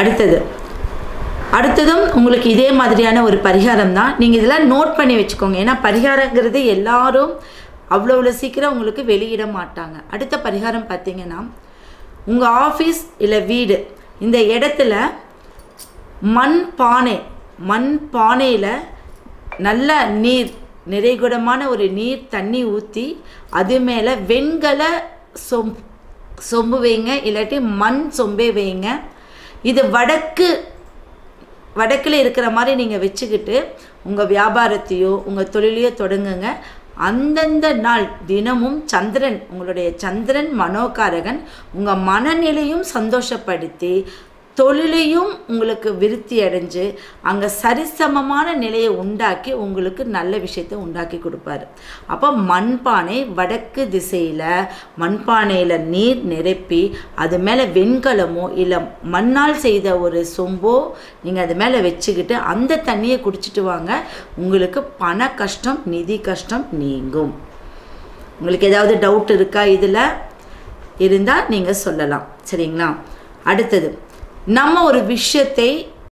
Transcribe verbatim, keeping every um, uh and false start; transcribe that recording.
அடுத்தது அடுத்ததும் உங்களுக்கு இதே மாதிரியான ஒரு பரிகாரம் தான். நீங்கள் இதெல்லாம் நோட் பண்ணி வச்சுக்கோங்க. ஏன்னா பரிகாரங்கிறது எல்லாரும் அவ்வளோ அவ்வளோ சீக்கிரம் உங்களுக்கு வெளியிட மாட்டாங்க. அடுத்த பரிகாரம் பார்த்தீங்கன்னா, உங்கள் ஆஃபீஸ் இல்லை வீடு இந்த இடத்துல மண் பானை மண் பானையில் நல்ல நீர் நிறைகுடமான ஒரு நீர் தண்ணி ஊற்றி அது மேலே வெண்கல சொம் சொம்பு வைங்க, இல்லாட்டி மண் சொம்பே வைங்க. இது வடக்கு வடக்கில் இருக்கிற மாதிரி நீங்கள் வச்சுக்கிட்டு உங்கள் வியாபாரத்தையோ உங்கள் தொழிலையோ தொடங்குங்க. அந்தந்த நாள் தினமும் சந்திரன் உங்களுடைய சந்திரன் மனோகாரகன் உங்கள் மனநிலையும் சந்தோஷப்படுத்தி தொழிலையும் உங்களுக்கு விருத்தி அடைஞ்சு அங்கே சரிசமமான நிலையை உண்டாக்கி உங்களுக்கு நல்ல விஷயத்தை உண்டாக்கி கொடுப்பாரு. அப்போ மண்பானை வடக்கு திசையில் மண்பானையில் நீர் நிரப்பி அது மேலே வெண்கலமோ இல்லை மண்ணால் செய்த ஒரு சொம்போ நீங்கள் அது மேலே வச்சுக்கிட்டு அந்த தண்ணியை குடிச்சிட்டு வாங்க. உங்களுக்கு பண கஷ்டம் நிதி கஷ்டம் நீங்கும். உங்களுக்கு ஏதாவது டவுட் இருக்கா இதில் இருந்தால் நீங்கள் சொல்லலாம். சரிங்களா? அடுத்தது, நம்ம ஒரு விஷயத்தை